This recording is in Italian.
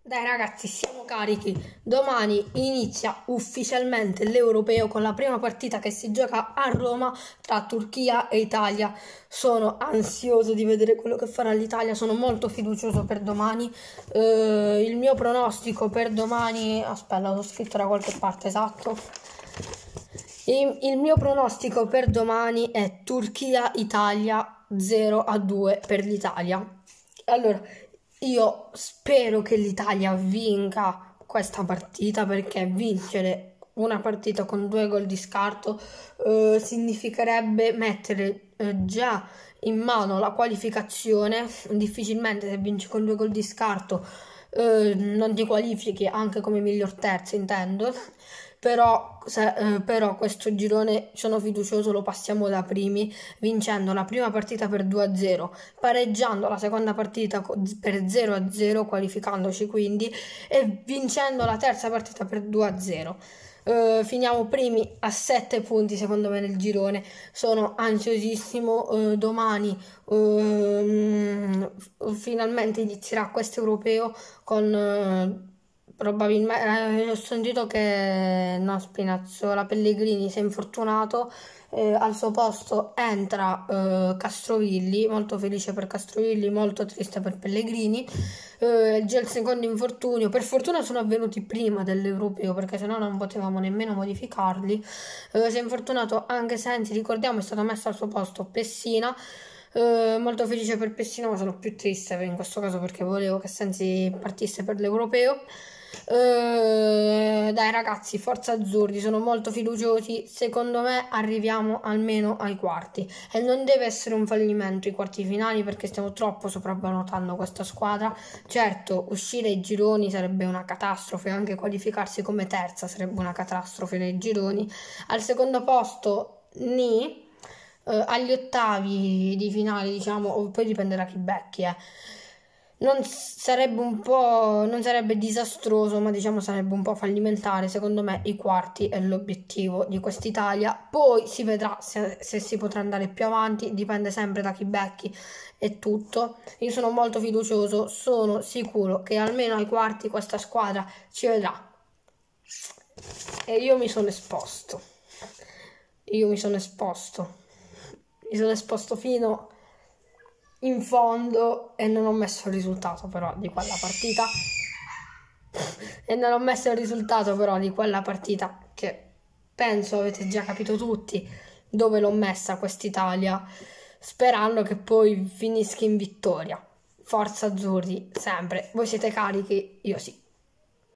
Dai ragazzi, siamo carichi. Domani inizia ufficialmente l'Europeo con la prima partita che si gioca a Roma tra Turchia e Italia. Sono ansioso di vedere quello che farà l'Italia, sono molto fiducioso per domani. Il mio pronostico per domani, aspetta, l'ho scritto da qualche parte, esatto. Il mio pronostico per domani è Turchia-Italia 0-2 per l'Italia. Allora, io spero che l'Italia vinca questa partita, perché vincere una partita con 2 gol di scarto significherebbe mettere già in mano la qualificazione. Difficilmente, se vinci con 2 gol di scarto, non ti qualifichi anche come miglior terzo, intendo. Però questo girone sono fiducioso, lo passiamo da primi, vincendo la prima partita per 2-0, pareggiando la seconda partita per 0-0, qualificandoci quindi, e vincendo la terza partita per 2-0. Finiamo primi a 7 punti secondo me nel girone. Sono ansiosissimo. Domani finalmente inizierà questo europeo con probabilmente ho sentito che no, Spinazzola Pellegrini si è infortunato. Al suo posto entra Castrovilli, molto felice per Castrovilli, molto triste per Pellegrini. Già il secondo infortunio, per fortuna sono avvenuti prima dell'Europeo, perché sennò non potevamo nemmeno modificarli. Si è infortunato anche Sensi, ricordiamo, è stato messo al suo posto Pessina. Molto felice per Pessina, ma sono più triste in questo caso perché volevo che Sensi partisse per l'Europeo. Dai ragazzi, forza azzurri, sono molto fiduciosi. Secondo me arriviamo almeno ai quarti, e non deve essere un fallimento i quarti finali, perché stiamo troppo sopravvalutando questa squadra. Certo, uscire ai gironi sarebbe una catastrofe, anche qualificarsi come terza sarebbe una catastrofe nei gironi. Al secondo posto agli ottavi di finale, diciamo, o poi dipende da chi becchi, non sarebbe disastroso, ma diciamo sarebbe un po' fallimentare. Secondo me i quarti è l'obiettivo di quest'Italia. Poi si vedrà se si potrà andare più avanti, dipende sempre da chi becchi e tutto. Io sono molto fiducioso, sono sicuro che almeno ai quarti questa squadra ci vedrà. E io mi sono esposto. Mi sono esposto fino in fondo e non ho messo il risultato però di quella partita. Che penso avete già capito tutti dove l'ho messa quest'Italia, sperando che poi finisca in vittoria. Forza azzurri, sempre. Voi siete carichi? Io sì.